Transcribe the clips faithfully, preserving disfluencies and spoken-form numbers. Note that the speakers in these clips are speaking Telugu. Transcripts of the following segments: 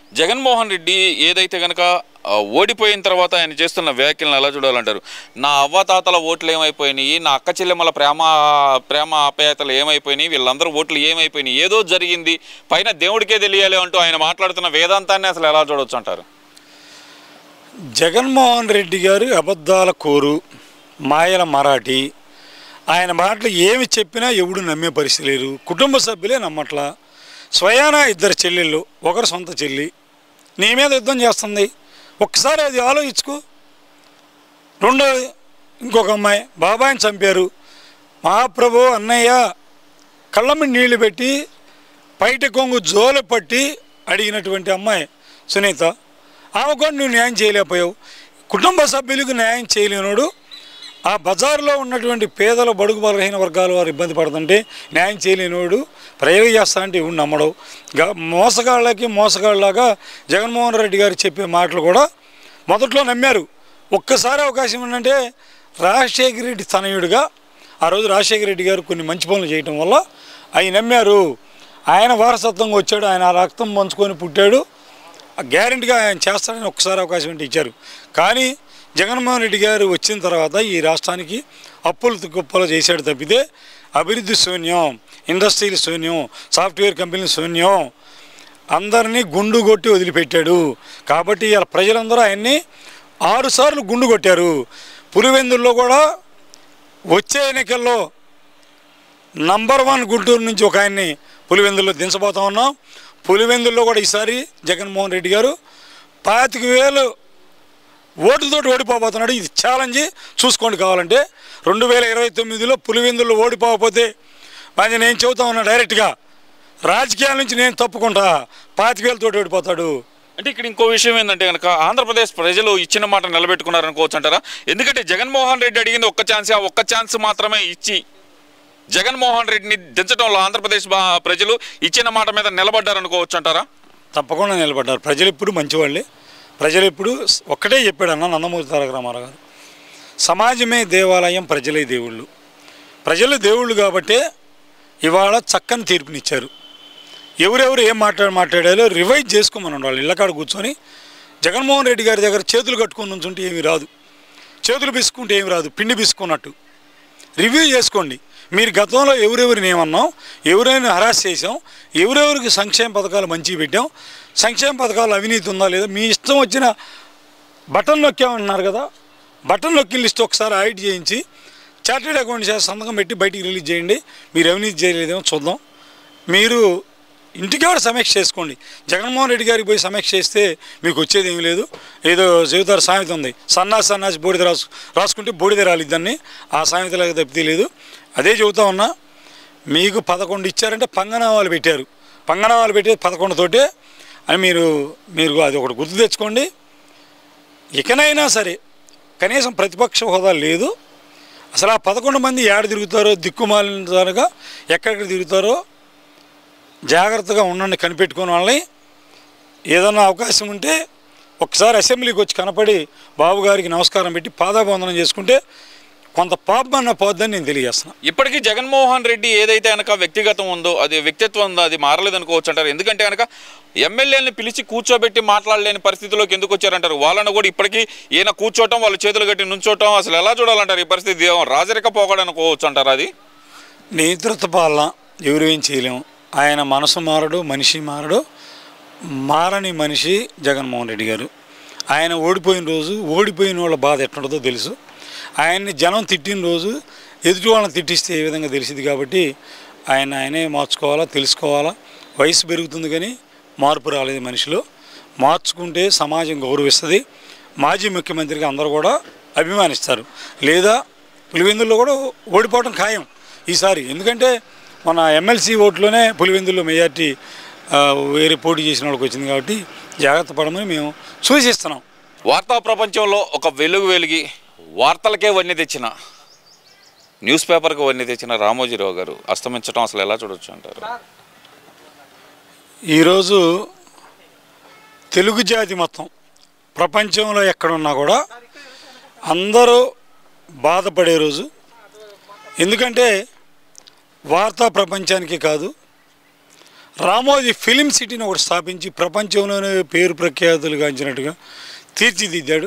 జగన్మోహన్ రెడ్డి ఏదైతే కనుక ఓడిపోయిన తర్వాత ఆయన చేస్తున్న వ్యాఖ్యలను ఎలా చూడాలంటారు? నా అవ్వతాతల ఓట్లు ఏమైపోయినాయి, నా అక్క చెల్లెమ్మల ప్రేమ ప్రేమ ఆప్యాయతలు ఏమైపోయినాయి, వీళ్ళందరూ ఓట్లు ఏమైపోయినాయి, ఏదో జరిగింది పైన దేవుడికే తెలియాలి అంటూ ఆయన మాట్లాడుతున్న వేదాంతాన్ని అసలు ఎలా చూడవచ్చు అంటారు? జగన్మోహన్ రెడ్డి గారు అబద్ధాల కోరు, మాయల మరాఠీ. ఆయన మాటలు ఏమి చెప్పినా ఎవడు నమ్మే పరిస్థితి లేరు. కుటుంబ సభ్యులే నమ్మట్లా. స్వయాన ఇద్దరు చెల్లెళ్ళు, ఒకరు సొంత చెల్లి నీ మీద యుద్ధం చేస్తుంది. ఒక్కసారి అది ఆలోచించుకో. రెండోది ఇంకొక అమ్మాయి బాబాయిని చంపారు. మహాప్రభు అన్నయ్య కళ్ళమ్మ నీళ్లు పెట్టి పైట కొంగు జోలు పట్టి అడిగినటువంటి అమ్మాయి సునీత. ఆమె కూడా నువ్వు న్యాయం చేయలేకపోయావు. కుటుంబ సభ్యులకు న్యాయం చేయలేనోడు ఆ బజారులో ఉన్నటువంటి పేదల బడుగు బలహీన వర్గాల వారు ఇబ్బంది పడుతుంటే న్యాయం చేయలేనివాడు ప్రయోగం చేస్తా అంటే ఇవి నమ్మడం. మోసగాళ్ళకి మోసగాళ్ళలాగా జగన్మోహన్ రెడ్డి గారు చెప్పే మాటలు కూడా మొదట్లో నమ్మారు. ఒక్కసారి అవకాశం ఏంటంటే రాజశేఖర రెడ్డి తనయుడిగా ఆ రోజు రాజశేఖర రెడ్డి గారు కొన్ని మంచి పనులు చేయటం వల్ల అవి నమ్మారు. ఆయన వారసత్వంగా వచ్చాడు, ఆయన రక్తం పంచుకొని పుట్టాడు, గ్యారెంటీగా ఆయన చేస్తాడని ఒక్కసారి అవకాశం అంటే ఇచ్చారు. కానీ జగన్మోహన్ రెడ్డి గారు వచ్చిన తర్వాత ఈ రాష్ట్రానికి అప్పులు కుప్పలు చేశాడు తప్పితే అభివృద్ధి శూన్యం, ఇండస్ట్రీలు శూన్యం, సాఫ్ట్వేర్ కంపెనీలు శూన్యం, అందరినీ గుండు కొట్టి వదిలిపెట్టాడు. కాబట్టి ఇలా ప్రజలందరూ ఆయన్ని ఆరుసార్లు గుండు కొట్టారు. పులివెందుల్లో కూడా వచ్చే ఎన్నికల్లో నంబర్ వన్ గుంటూరు నుంచి ఒక ఆయన్ని పులివెందుల్లో దించబోతా ఉన్నాం. పులివెందుల్లో కూడా ఈసారి జగన్మోహన్ రెడ్డి గారు పాతిక వేలు ఓటుతోటి ఓడిపోబోతున్నాడు. ఇది ఛాలెంజ్ చూసుకోండి. కావాలంటే రెండు వేల ఇరవై తొమ్మిదిలో పులివెందుల్లో ఓడిపోకపోతే మరి నేను చెబుతా ఉన్నా డైరెక్ట్గా రాజకీయాల నుంచి నేను తప్పుకుంటా, పాతిక వేలతోటి ఓడిపోతాడు. అంటే ఇక్కడ ఇంకో విషయం ఏంటంటే కనుక ఆంధ్రప్రదేశ్ ప్రజలు ఇచ్చిన మాట నిలబెట్టుకున్నారనుకోవచ్చు అంటారా? ఎందుకంటే జగన్మోహన్ రెడ్డి అడిగింది ఒక్క ఛాన్స్, ఆ ఒక్క ఛాన్స్ మాత్రమే ఇచ్చి జగన్మోహన్ రెడ్డిని దించడంలో ఆంధ్రప్రదేశ్ ప్రజలు ఇచ్చిన మాట మీద నిలబడ్డారనుకోవచ్చు అంటారా? తప్పకుండా నిలబడ్డారు. ప్రజలు ఇప్పుడు మంచివాళ్ళే. ప్రజలు ఇప్పుడు ఒక్కటే చెప్పాడన్న నందమూరి తారక రామారావు గారు, సమాజమే దేవాలయం, ప్రజలే దేవుళ్ళు. ప్రజలు దేవుళ్ళు కాబట్టే ఇవాళ చక్కని తీర్పునిచ్చారు. ఎవరెవరు ఏం మాట్లాడి మాట్లాడాలో రివైజ్ చేసుకోమని ఉండాలి. ఇళ్ళకాడ కూర్చొని జగన్మోహన్ రెడ్డి గారి దగ్గర చేతులు కట్టుకొని నుంచుంటే ఏమి రాదు, చేతులు బిసుకుంటే ఏమి రాదు, పిండి బిసుకున్నట్టు రివ్యూ చేసుకోండి. మీరు గతంలో ఎవరెవరిని ఏమన్నాం, ఎవరైనా హరాస్ చేసాం, ఎవరెవరికి సంక్షేమ పథకాలు మంచిగా పెట్టాం, సంక్షేమ పథకాలు అవినీతి ఉందా లేదా, మీ ఇష్టం వచ్చిన బటన్ నొక్కామన్నారు కదా, బటన్ నొక్కి లిస్ట్ ఒకసారి ఆడిట్ చేయించి చార్టెడ్ అకౌంట్ చేసి సంతకం పెట్టి బయటికి రిలీజ్ చేయండి. మీరు అవినీతి చేయలేదేమో చూద్దాం. మీరు ఇంటికాడ సమీక్ష చేసుకోండి. జగన్మోహన్ రెడ్డి గారికి పోయి సమీక్ష చేస్తే మీకు వచ్చేది ఏమీ లేదు. ఏదో జీవితాలు సామెత ఉంది, సన్నాసి సన్నాసి బూడిద రాసు రాసుకుంటే బూడిద రాలిద్దాన్ని, ఆ సామెతలాగా తప్పితే లేదు. అదే చెబుతా ఉన్నా, మీకు పదకొండు ఇచ్చారంటే పంగనామాలు పెట్టారు, పంగనామాలు పెట్టేది పదకొండుతోటే అని మీరు మీరు అది ఒకటి గుర్తు తెచ్చుకోండి. ఇకనైనా సరే కనీసం ప్రతిపక్ష హోదా లేదు. అసలు ఆ పదకొండు మంది ఏడ తిరుగుతారో దిక్కుమాలినగా ఎక్కడెక్కడ తిరుగుతారో జాగ్రత్తగా ఉండండి. కనిపెట్టుకుని వాళ్ళని ఏదన్నా అవకాశం ఉంటే ఒకసారి అసెంబ్లీకి వచ్చి కనపడి బాబు గారికి నమస్కారం పెట్టి పాదాబంధనం చేసుకుంటే కొంత పాపమన్న పోద్దని నేను తెలియజేస్తున్నాను. ఇప్పటికీ జగన్మోహన్ రెడ్డి ఏదైతే కనుక వ్యక్తిగతం ఉందో, అది వ్యక్తిత్వం ఉందో, అది మారలేదనుకోవచ్చు అంటారు. ఎందుకంటే కనుక ఎమ్మెల్యేలను పిలిచి కూర్చోబెట్టి మాట్లాడలేని పరిస్థితిలోకి ఎందుకు వచ్చారంటారు? వాళ్ళను కూడా ఇప్పటికీ ఈయన కూర్చోవటం, వాళ్ళు చేతులు కట్టి నుంచోవటం అసలు ఎలా చూడాలంటారు? ఈ పరిస్థితి రాజరిక పోకడనుకోవచ్చు అంటారు. అది నేతృత్వ పాలన, ఎవరు ఏం చేయలేము. ఆయన మనసు మారడు, మనిషి మారడు. మారని మనిషి జగన్మోహన్ రెడ్డి గారు. ఆయన ఓడిపోయిన రోజు ఓడిపోయిన వాళ్ళ బాధ ఎట్లుంటుందో తెలుసు. ఆయన్ని జనం తిట్టిన రోజు ఎదుటి వాళ్ళని తిట్టిస్తే ఏ విధంగా తెలిసింది. కాబట్టి ఆయన ఆయనే మార్చుకోవాలా, తెలుసుకోవాలా. వయసు పెరుగుతుంది కానీ మార్పు రాలేదు మనిషిలో. మార్చుకుంటే సమాజం గౌరవిస్తుంది. మాజీ ముఖ్యమంత్రిగా అందరూ కూడా అభిమానిస్తారు. లేదా పులివెందుల్లో కూడా ఓడిపోవడం ఖాయం ఈసారి. ఎందుకంటే మన ఎమ్మెల్సీ ఓట్లోనే పులివెందుల్లో మెజార్టీ వేరే పోటీ చేసిన వాళ్ళకి వచ్చింది. కాబట్టి జాగ్రత్త పడమని మేము సూచిస్తున్నాం. వార్తా ప్రపంచంలో ఒక వెలుగు వెలిగి వార్తలకే వన్నీ తెచ్చిన, న్యూస్ పేపర్కి వన్నీ తెచ్చిన రామోజీరావు గారు అస్తమించడం అసలు ఎలా చూడొచ్చు అంటారు? ఈరోజు తెలుగు జాతి మొత్తం ప్రపంచంలో ఎక్కడున్నా కూడా అందరూ బాధపడే రోజు. ఎందుకంటే వార్తా ప్రపంచానికి కాదు, రామోజీ ఫిలిం సిటీని ఒకటి స్థాపించి ప్రపంచంలోనే పేరు ప్రఖ్యాతులు గాంచినట్టుగా తీర్చిదిద్దాడు.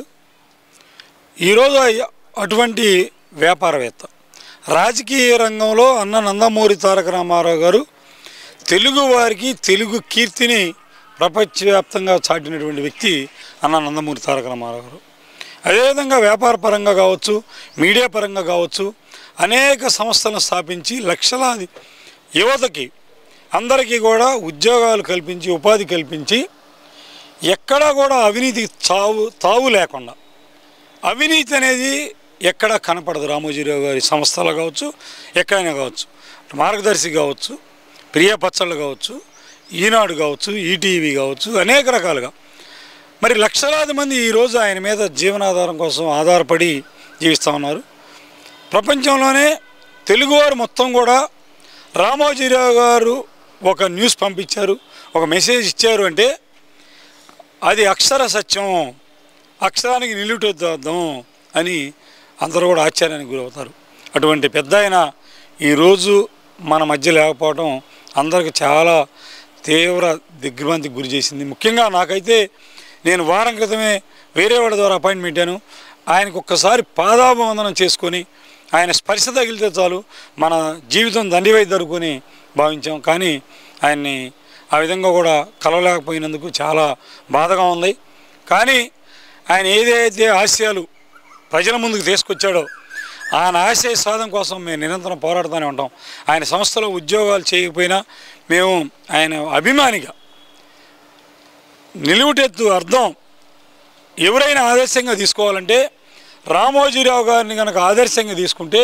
ఈరోజు అటువంటి వ్యాపారవేత్త రాజకీయ రంగంలో అన్న నందమూరి తారక రామారావు గారు తెలుగు వారికి తెలుగు కీర్తిని ప్రపంచవ్యాప్తంగా చాటినటువంటి వ్యక్తి అన్న నందమూరి తారక రామారావు గారు. అదేవిధంగా వ్యాపార పరంగా కావచ్చు, మీడియా పరంగా కావచ్చు, అనేక సంస్థలను స్థాపించి లక్షలాది యువతకి అందరికీ కూడా ఉద్యోగాలు కల్పించి ఉపాధి కల్పించి ఎక్కడా కూడా అవినీతి తావు తావు లేకుండా, అవినీతి అనేది ఎక్కడా కనపడదు. రామోజీరావు గారి సంస్థలు కావచ్చు, ఎక్కడైనా కావచ్చు, మార్గదర్శి కావచ్చు, ప్రియ పచ్చళ్ళు కావచ్చు, ఈనాడు కావచ్చు, ఈటీవీ కావచ్చు, అనేక రకాలుగా మరి లక్షలాది మంది ఈరోజు ఆయన మీద జీవనాధారం కోసం ఆధారపడి జీవిస్తూ ఉన్నారు. ప్రపంచంలోనే తెలుగువారు మొత్తం కూడా రామోజీరావు గారు ఒక న్యూస్ పంపించారు, ఒక మెసేజ్ ఇచ్చారు అంటే అది అక్షర సత్యం, అక్షరానికి నిలువెత్తుదాం అని అందరూ కూడా ఆశ్చర్యానికి గురవుతారు. అటువంటి పెద్ద ఆయన ఈరోజు మన మధ్య లేకపోవడం అందరికి చాలా తీవ్ర దిగ్భ్రాంతికి గురి చేసింది. ముఖ్యంగా నాకైతే నేను వారం క్రితమే వేరే వాళ్ళ ద్వారా అపాయింట్మెంట్ పెట్టాను. ఆయనకు ఒక్కసారి పాదాభివందనం చేసుకొని ఆయన స్పర్శ తగిలితే చాలు మన జీవితం దండివైపు జరుగుకొని భావించాం. కానీ ఆయన్ని ఆ విధంగా కూడా కలవలేకపోయినందుకు చాలా బాధగా ఉంది. కానీ ఆయన ఏదైతే ఆశయాలు ప్రజల ముందుకు తీసుకొచ్చాడో ఆయన ఆశయ సాధన కోసం మేము నిరంతరం పోరాడుతూనే ఉంటాం. ఆయన సంస్థలో ఉద్యోగాలు చేయకపోయినా మేము ఆయన అభిమానిగా నిలువుటెత్తు అర్థం ఎవరైనా ఆదర్శంగా తీసుకోవాలంటే రామోజీరావు గారిని కనుక ఆదర్శంగా తీసుకుంటే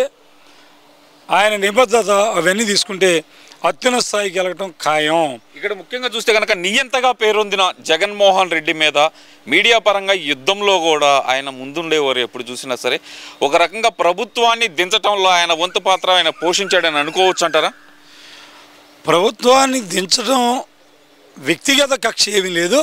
ఆయన నిబద్ధత అవన్నీ తీసుకుంటే అత్యున్నత స్థాయికి వెళ్ళటం ఖాయం. ఇక్కడ ముఖ్యంగా చూస్తే కనుక నియంతగా పేరొందిన జగన్మోహన్ రెడ్డి మీద మీడియా పరంగా యుద్ధంలో కూడా ఆయన ముందుండేవారు. ఎప్పుడు చూసినా సరే ఒక రకంగా ప్రభుత్వాన్ని దించడంలో ఆయన వంతు పాత్ర ఆయన పోషించాడని అనుకోవచ్చు అంటారా? ప్రభుత్వాన్ని దించడం వ్యక్తిగత కక్ష ఏమీ లేదు.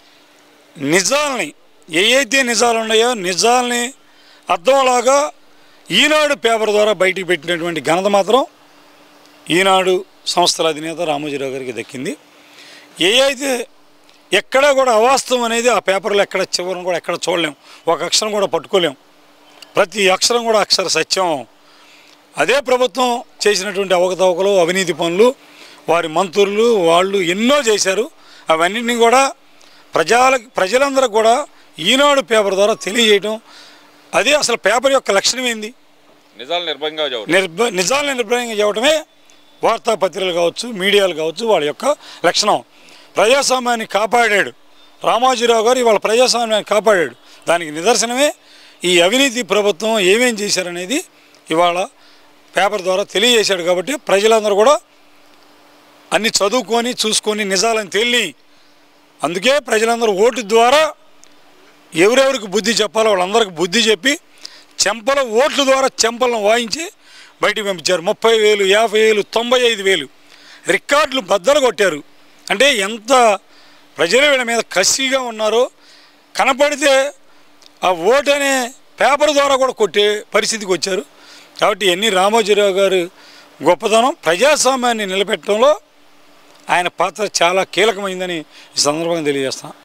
నిజాలని ఏ అయితే నిజాలు ఉన్నాయో నిజాలని అర్థంలాగా ఈనాడు పేపర్ ద్వారా బయటికి పెట్టినటువంటి ఘనత మాత్రం ఈనాడు సంస్థల అధినేత రామోజీరావు గారికి దక్కింది. ఏ అయితే ఎక్కడా కూడా అవాస్తవం అనేది ఆ పేపర్లో ఎక్కడ చివరిని కూడా ఎక్కడ చూడలేం, ఒక అక్షరం కూడా పట్టుకోలేం. ప్రతి అక్షరం కూడా అక్షర సత్యం. అదే ప్రభుత్వం చేసినటువంటి అవకతవకలు, అవినీతి పనులు వారి మంత్రులు వాళ్ళు ఎన్నో చేశారు. అవన్నింటినీ కూడా ప్రజల ప్రజలందరూ కూడా ఈనాడు పేపర్ ద్వారా తెలియజేయటం, అదే అసలు పేపర్ యొక్క లక్షణం ఏంది, నిజాలు నిర్భయంగా నిర్భ నిజాలను నిర్భయంగా చెప్పడమే వార్తాపత్రికలు కావచ్చు, మీడియాలు కావచ్చు వాళ్ళ యొక్క లక్షణం. ప్రజాస్వామ్యాన్ని కాపాడాడు రామోజీరావు గారు, ఇవాళ ప్రజాస్వామ్యాన్ని కాపాడాడు. దానికి నిదర్శనమే ఈ అవినీతి ప్రభుత్వం ఏమేం చేశారనేది ఇవాళ పేపర్ ద్వారా తెలియజేశాడు. కాబట్టి ప్రజలందరూ కూడా అన్ని చదువుకొని చూసుకొని నిజాలను తెలియ, అందుకే ప్రజలందరూ ఓటు ద్వారా ఎవరెవరికి బుద్ధి చెప్పాలో వాళ్ళందరికీ బుద్ధి చెప్పి చెంపల ఓట్ల ద్వారా చెంపలను వాయించి బయటికి పంపించారు. ముప్పై వేలు యాభై వేలు తొంభై ఐదు వేలు రికార్డులు బద్దలు కొట్టారు. అంటే ఎంత ప్రజలు వీళ్ళ మీద కసిగా ఉన్నారో కనపడితే ఆ ఓటు అనే పేపర్ ద్వారా కూడా కొట్టే పరిస్థితికి వచ్చారు. కాబట్టి ఎన్ని రామోజీరావు గారు గొప్పతనం ప్రజాస్వామ్యాన్ని నిలబెట్టడంలో ఆయన పాత్ర చాలా కీలకమైందని ఈ సందర్భంగా తెలియజేస్తాను.